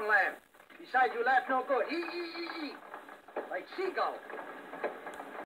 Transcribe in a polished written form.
laugh. Besides, you laugh no good. Like seagull.